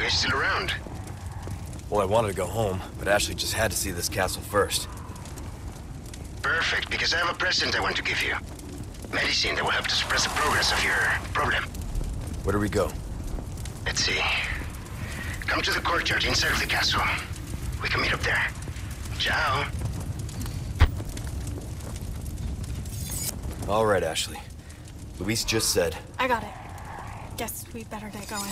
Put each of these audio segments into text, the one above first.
guys still around? Well, I wanted to go home, but Ashley just had to see this castle first. Perfect, because I have a present I want to give you. Medicine that will help to suppress the progress of your problem. Where do we go? Let's see. Come to the courtyard inside of the castle. We can meet up there. Ciao. All right, Ashley. Luis just said... I got it. Guess we better get going.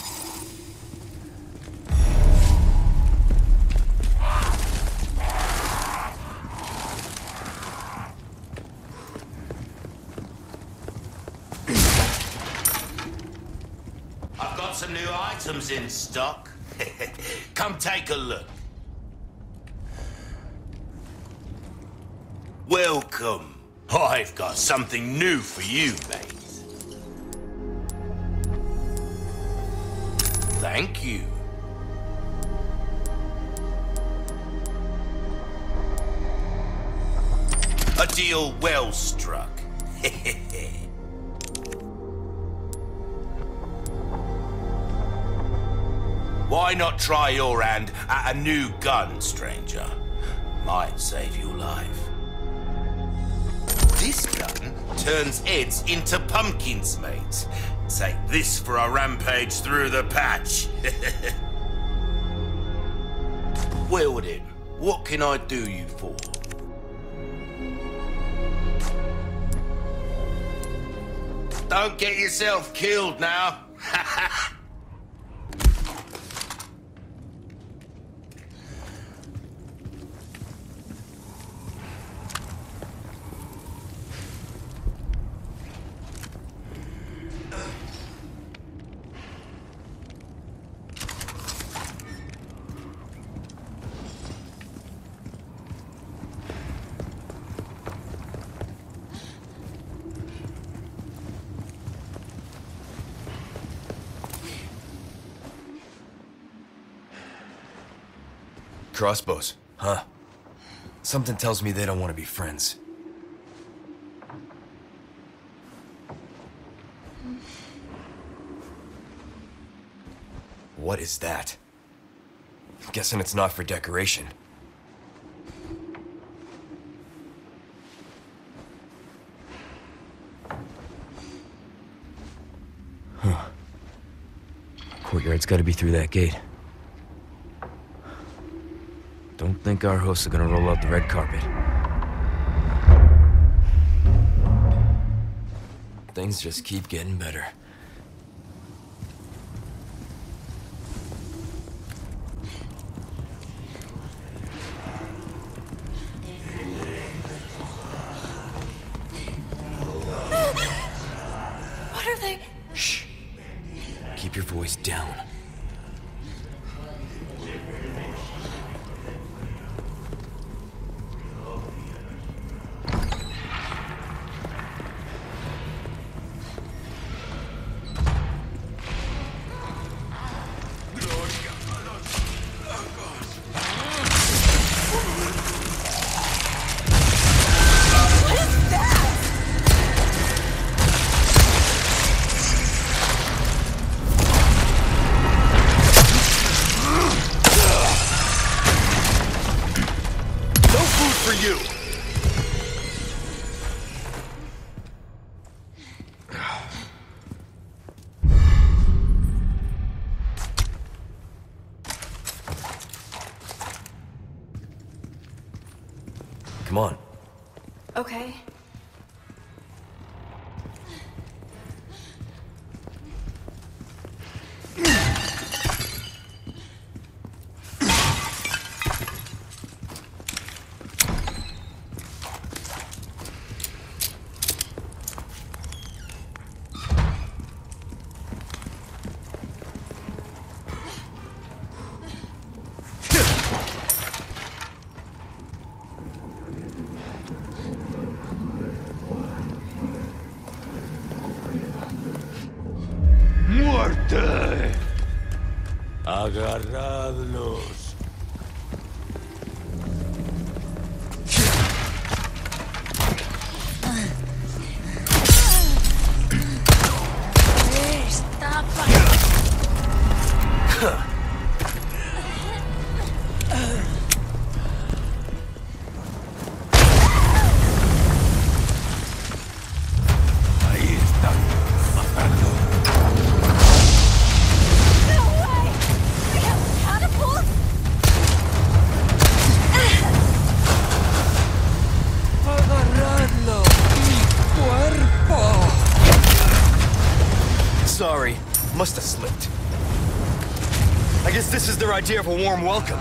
I've got some new items in stock. Come take a look. Welcome. I've got something new for you, mate. Thank you. A deal well struck. Why not try your hand at a new gun, stranger? Might save your life. This gun turns heads into pumpkins, mate. Take this for a rampage through the patch. Well then, what can I do you for? Don't get yourself killed now. Crossbows, huh? Something tells me they don't want to be friends. What is that? I'm guessing it's not for decoration. Huh. Courtyard's gotta be through that gate. Don't think our hosts are gonna roll out the red carpet. Things just keep getting better. What are they? Shh. Keep your voice down. Come on. Okay. ¡Muerte! Agarradlos. sorry. Must have slipped. I guess this is their idea of a warm welcome.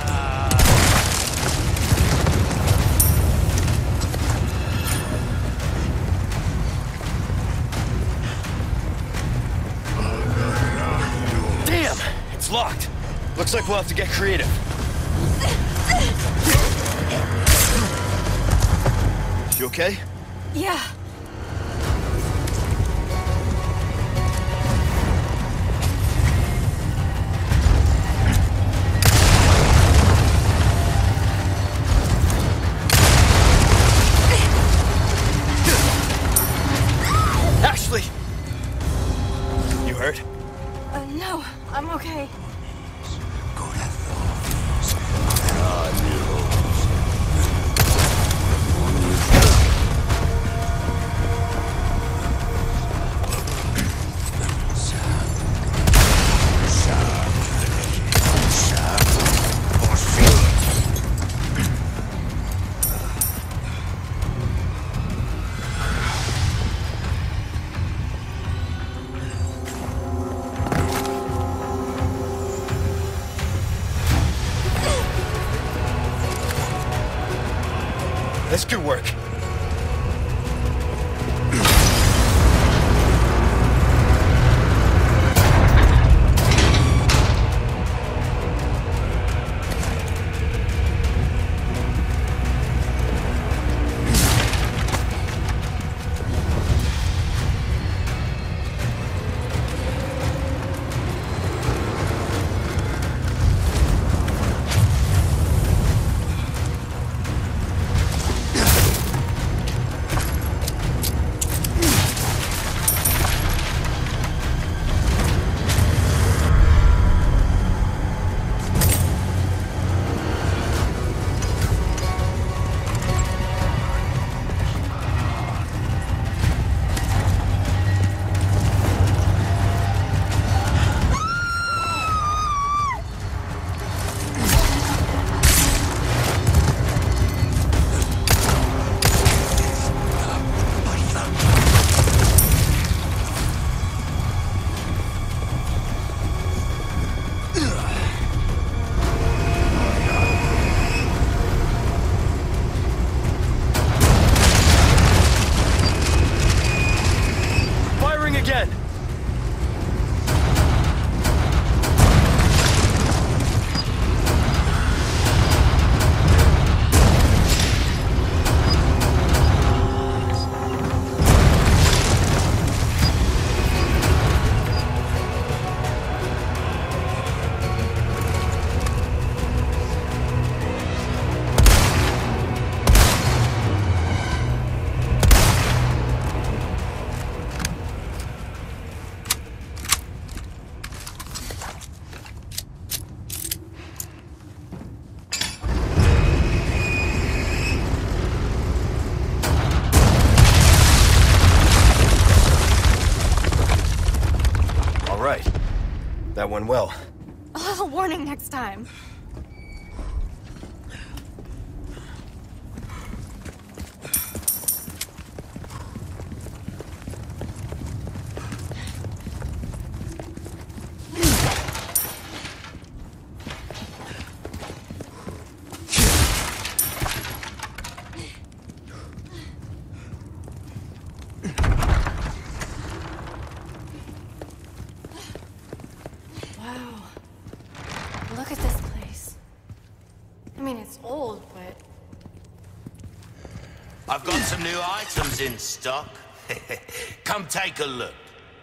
Damn! It's locked. Looks like we'll have to get creative. You okay? Yeah. Ashley! You hurt? No, I'm okay. This could work. Again. Right. That went well. A little warning next time. Wow. Look at this place. I mean, it's old, but... I've got some new items in stock. Come take a look.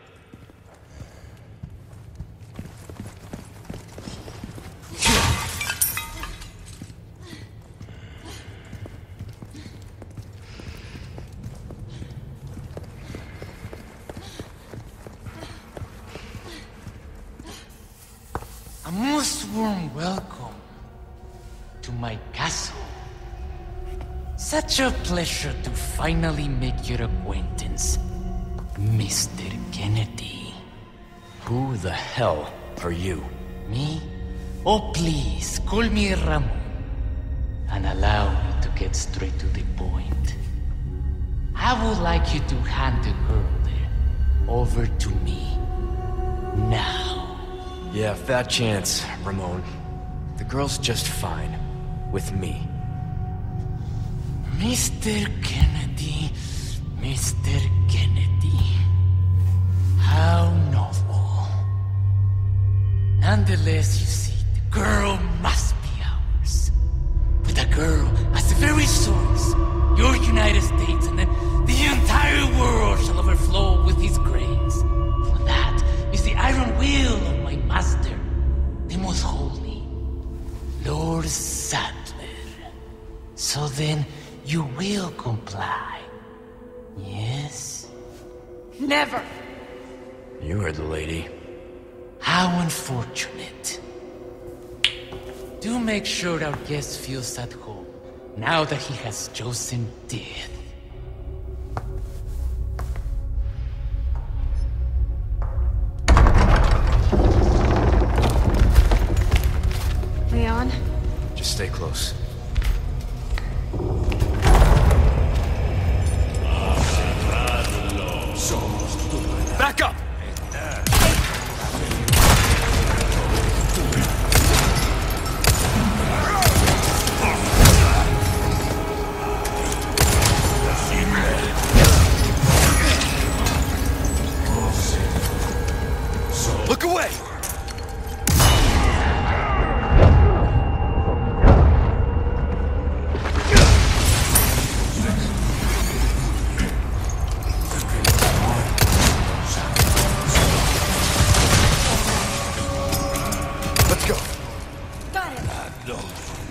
A most warm welcome to my castle. Such a pleasure to finally make your acquaintance, Mr. Kennedy. Who the hell are you? Me? Oh, please, call me Ramon. And allow me to get straight to the point. I would like you to hand the girl there over to me. Now. Yeah, fat chance, Ramon. The girl's just fine. With me. Mr. Kennedy, Mr. Kennedy. How novel. Nonetheless, you see, the girl must be ours. With the girl as the very source, your United States and then the entire world shall overflow with his grace. For that is the iron will of my master, the most holy, Lord Sadler. So then, you will comply. Yes? Never! You heard the lady. How unfortunate. Do make sure our guest feels at home, now that he has chosen death. Leon? Just stay close. Back up! Look away! Let's go. Got it!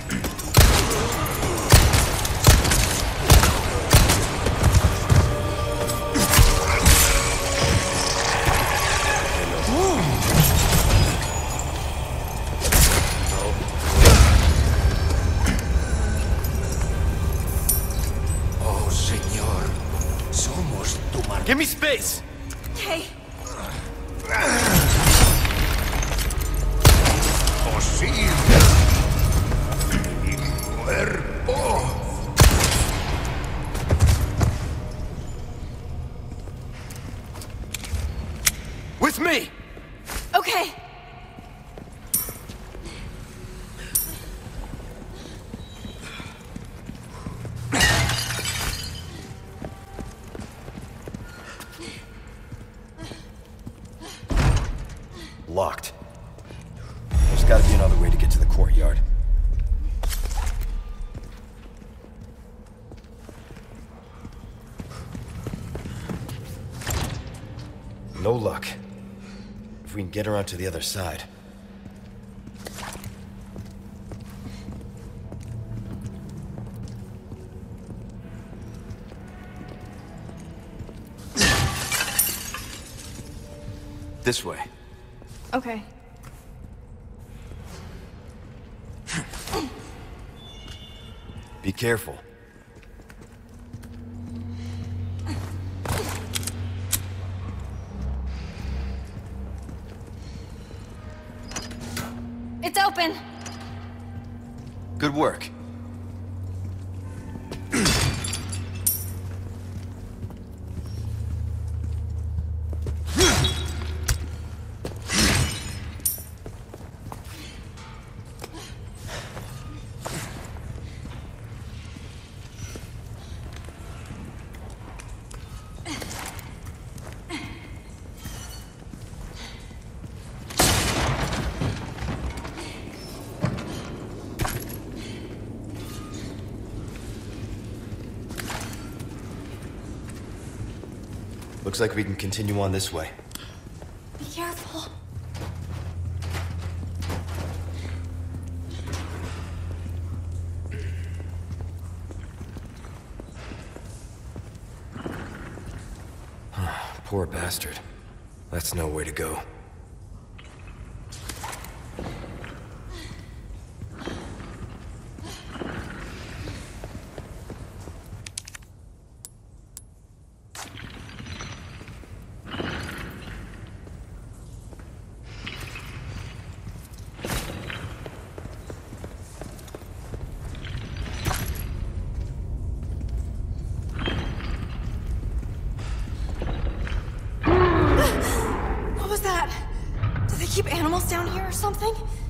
Oh, señor. Somos tu mar... Give me space! Hey! Posible. Mi cuerpo. With me! Okay! Locked. There's gotta be another way to get to the courtyard. No luck. If we can get around to the other side. This way. Okay. Be careful. It's open! Good work. Looks like we can continue on this way. Be careful. Poor bastard. That's no way to go. animals down here or something?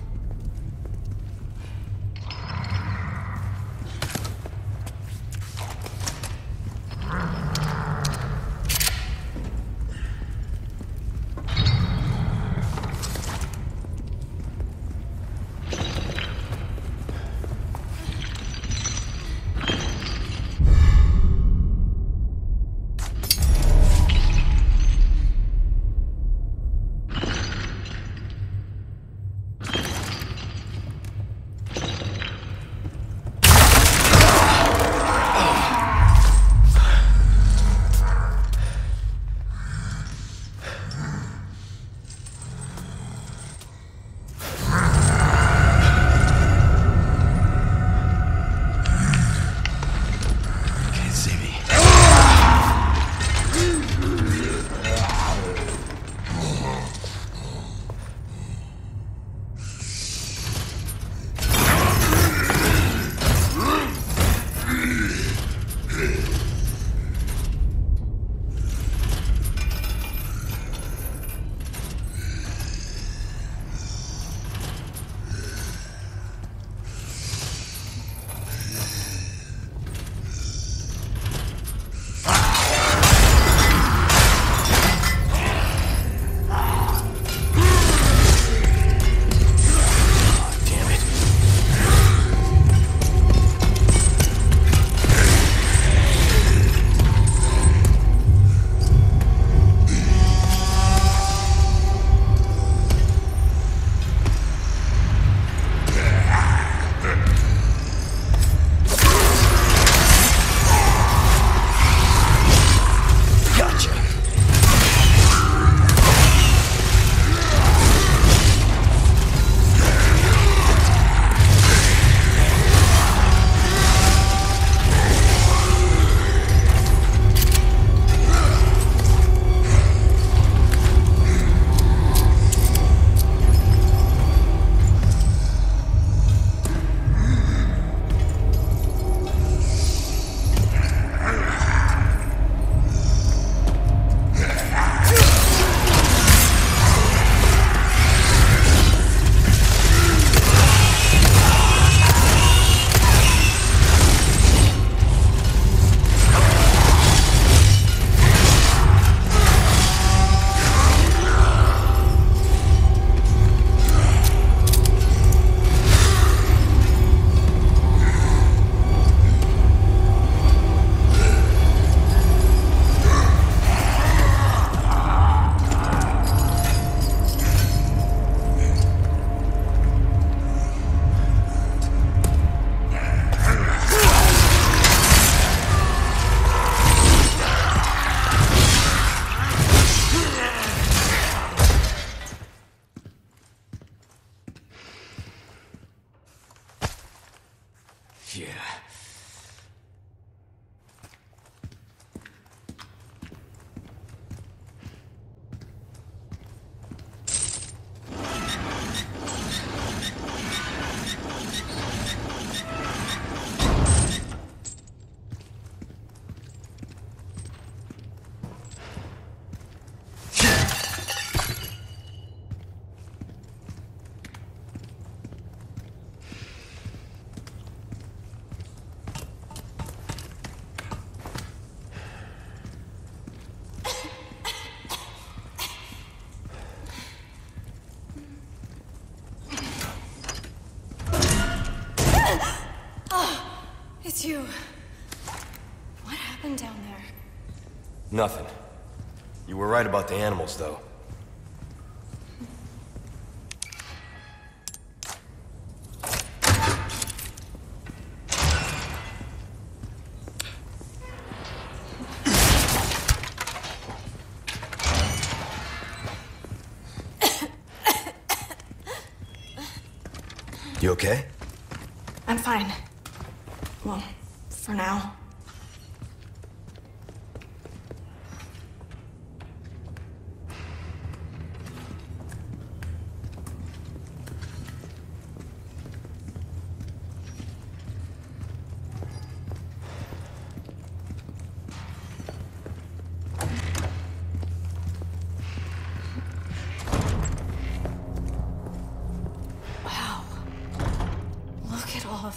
Yeah. It's you. What happened down there? Nothing. You were right about the animals, though. You okay? I'm fine. Well, for now.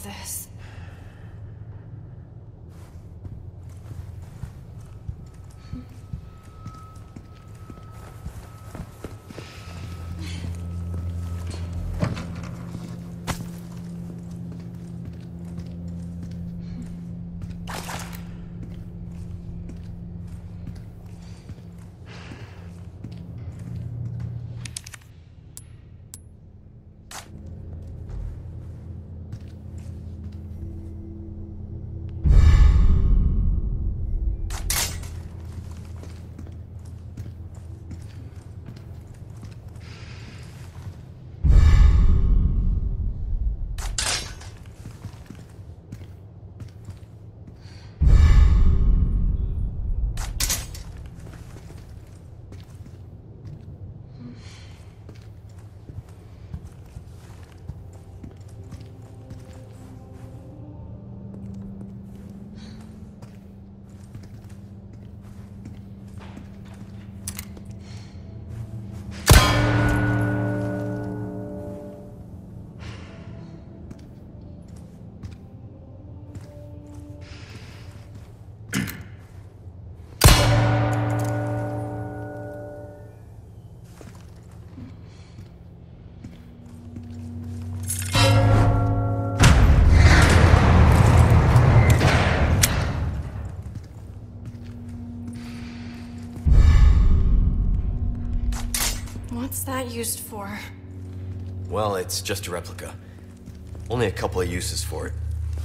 this? What's that used for? Well, it's just a replica. Only a couple of uses for it.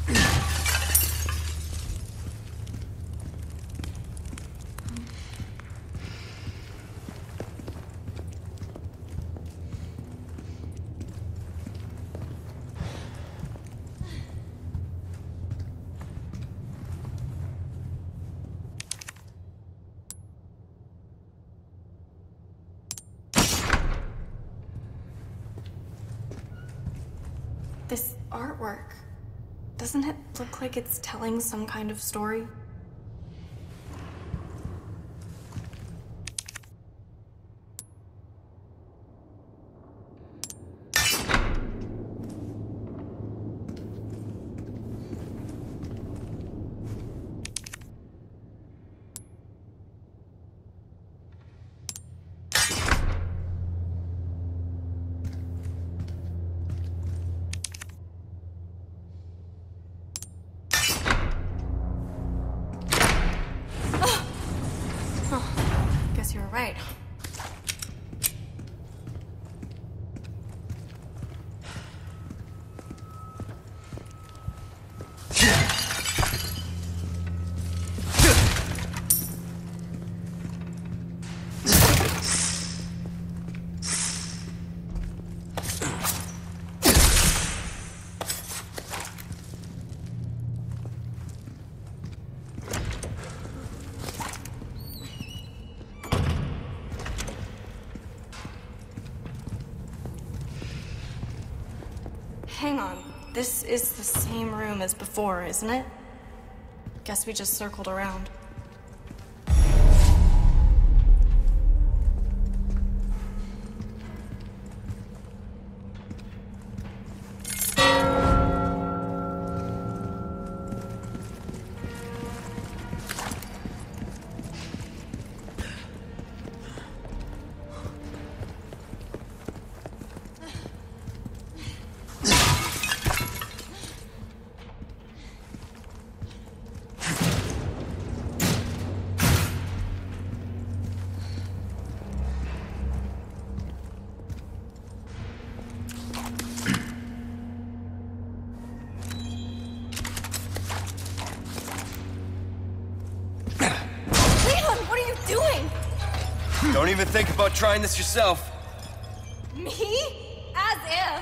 This artwork, doesn't it look like it's telling some kind of story? Guess you were right. Hang on. This is the same room as before, isn't it? Guess we just circled around. Don't even think about trying this yourself. Me? As if.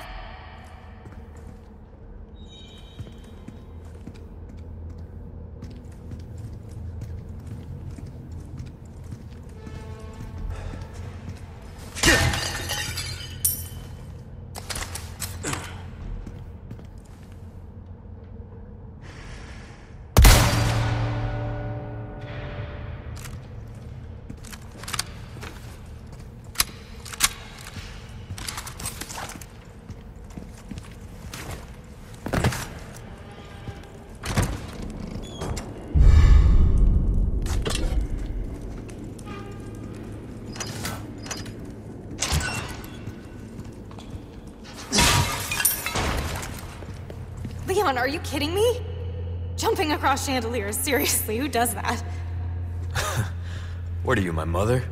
on, are you kidding me? Jumping across chandeliers, seriously, who does that? What are you, my mother?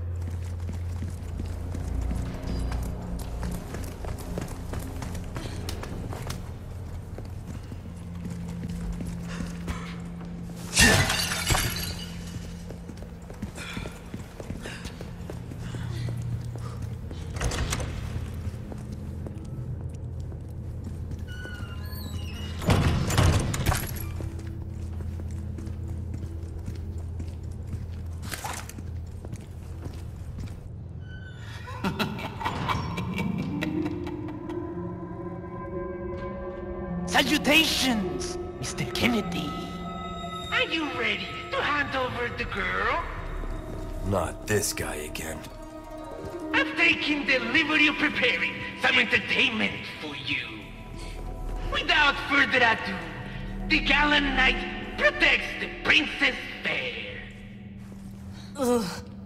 Salutations, Mr. Kennedy. Are you ready to hand over the girl? Not this guy again. I've taken the liberty of preparing some entertainment for you. Without further ado, the gallant knight protects the princess fair. Ugh.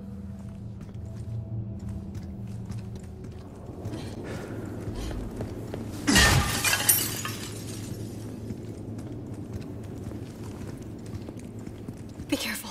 Be careful.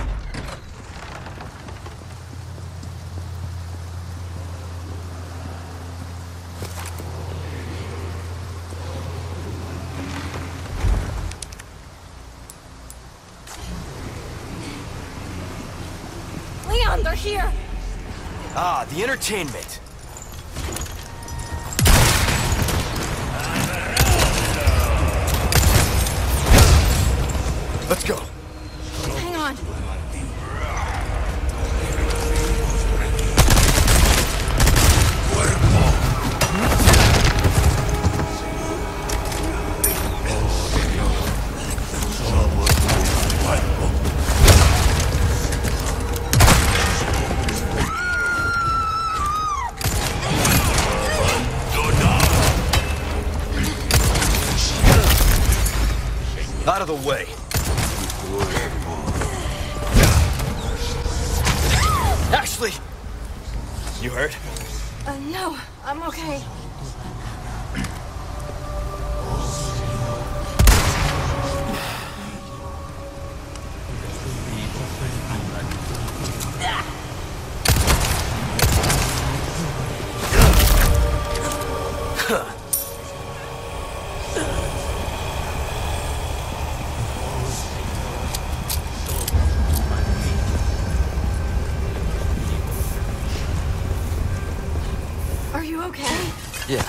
Leon, they're here! Ah, the entertainment. Let's go. Hang on. Out of the way. Ashley! You hurt? No, I'm okay. Are you okay? Yeah.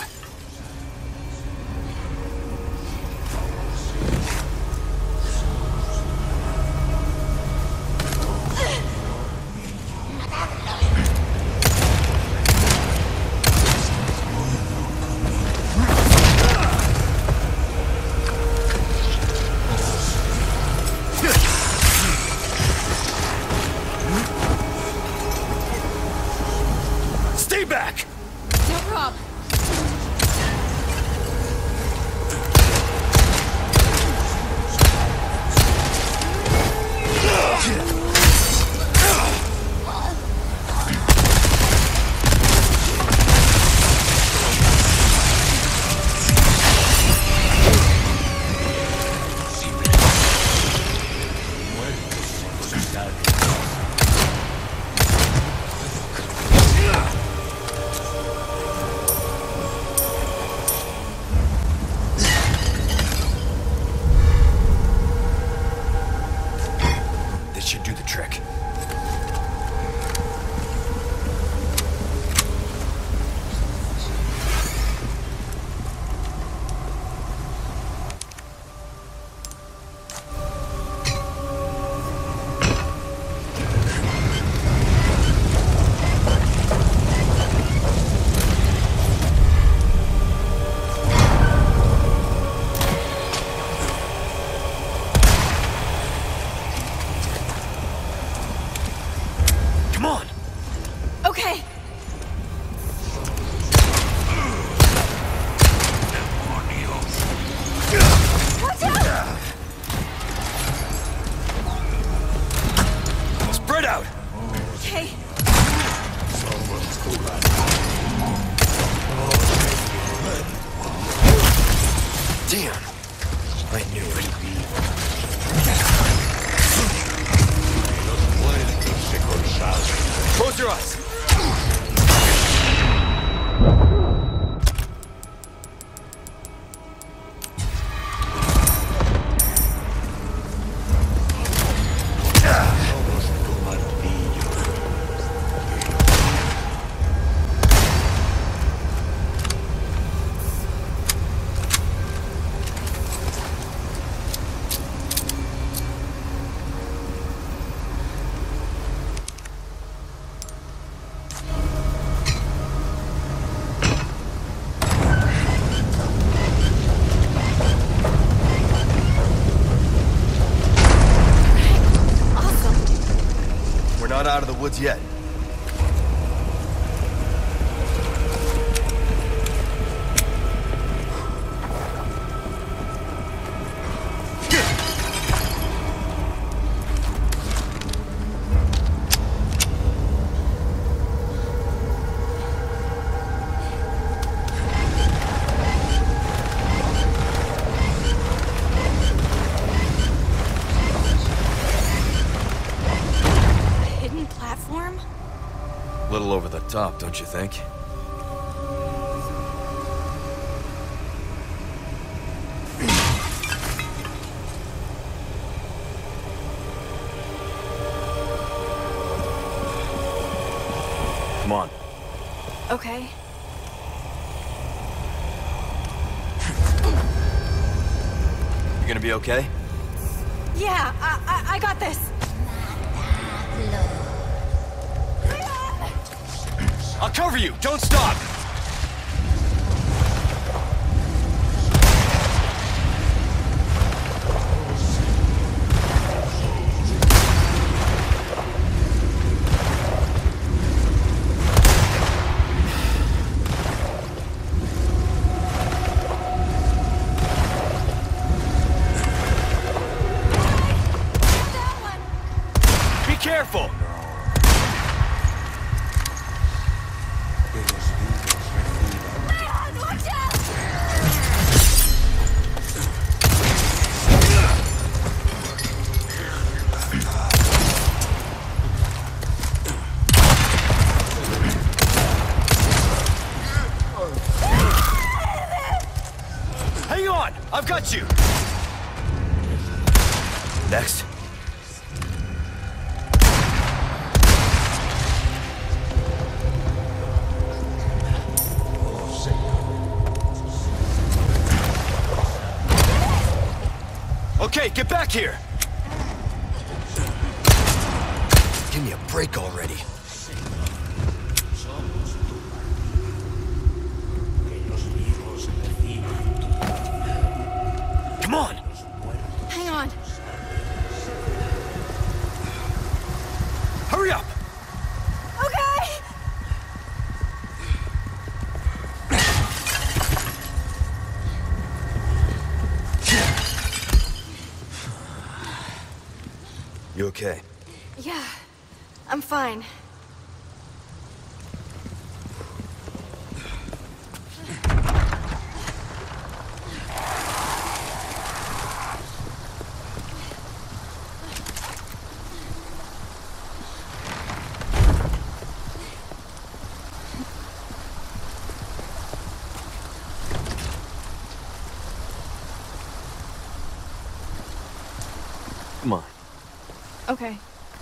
Stay back! No problem. This should do the trick. Come on! Okay. Watch out! Spread out! Okay. Damn! I knew it. Close your eyes. We're not out of the woods yet. A little over the top, don't you think? Come on. Okay. You gonna be okay? Yeah, I got this. I'll cover you! Don't stop! Be careful! Hang on! I've got you! Next. Okay, get back here! Give me a break already. Come on! Hang on. Hurry up! Okay! You okay? Yeah, I'm fine. Come on. Okay.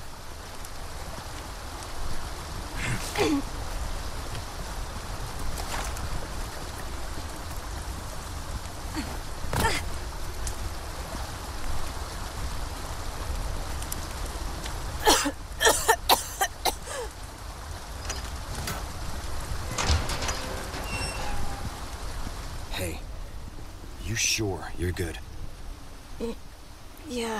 Hey, you sure you're good? Yeah.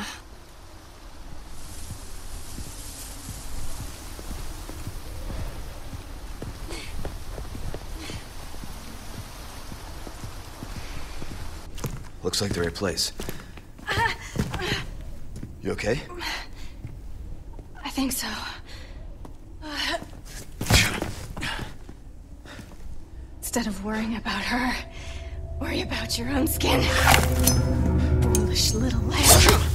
Looks like the right place. You okay? I think so. Instead of worrying about her, worry about your own skin. Foolish Foolish little lamb.